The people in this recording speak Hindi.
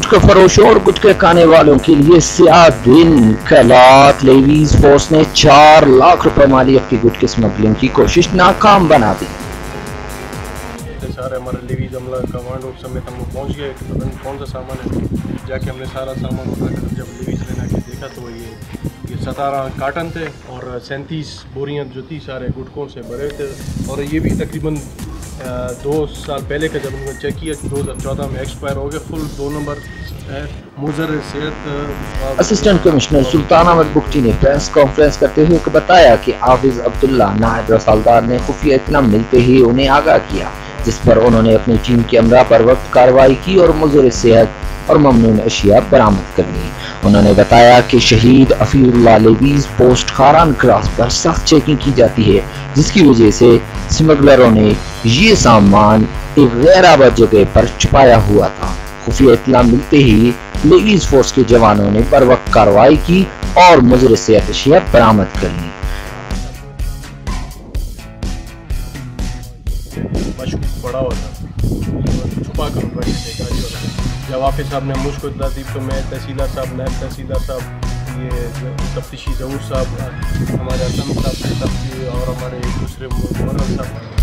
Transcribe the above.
गुटखा फरोशों और गुटखे खाने वालों के लिए स्याह दिन। कैलात लेवीज फोर्स ने 4 लाख रुपए मालियत की गुटखे स्मगलिंग की कोशिश नाकाम बना दी। सारे हमारे लेवीज अमला कमांडो समेत हम पहुँच गए। पता नहीं कौन सा सामान है, जाके हमने सारा सामान उठाकर जब लेवीज ने आके देखा तो ये 17 कार्टन थे और 37 बोरियाँ जो थी सारे गुटकों से भरे थे। और ये भी तकरीबन 2 साल पहले का जब उन्होंने चेक किया 2014 में एक्सपायर हो गया। फुल 2 नंबर है। मुजर सेहत असिस्टेंट कमिश्नर सुल्तान अहमद बुख्ती ने प्रेस कॉन्फ्रेंस करते हुए बताया कि हाफिज अब्दुल्ला नायब रसालदार ने खुफिया इत्तला मिलते ही उन्हें आगाह किया, जिस पर उन्होंने अपनी टीम के अमला पर वक्त कार्रवाई की और मुजर सेहत और ममनून अशिया बरामद कर ली। उन्होंने बताया कि शहीद Afiullah levies post Kharan cross पर सख्त चेकिंग की जाती है, जिसकी वजह से स्मगलरों ने ये सामान एक गैर जगह पर छुपाया हुआ था। खुफिया इत्तला मिलते ही लेवीज फोर्स के जवानों ने बर वक्त कार्रवाई की और मुजर सेहत अशिया बरामद कर ली। बड़ा होता छुपा कर रखे थे। जब वापिस साहब ने मुझको इत्तला दी तो मैं तहसीलदार साहब, नायब तहसीलदार साहब, ये तफ्तीशी जहूर साहब, हमारे असम साहब और हमारे दूसरे मुअर्रिख साहब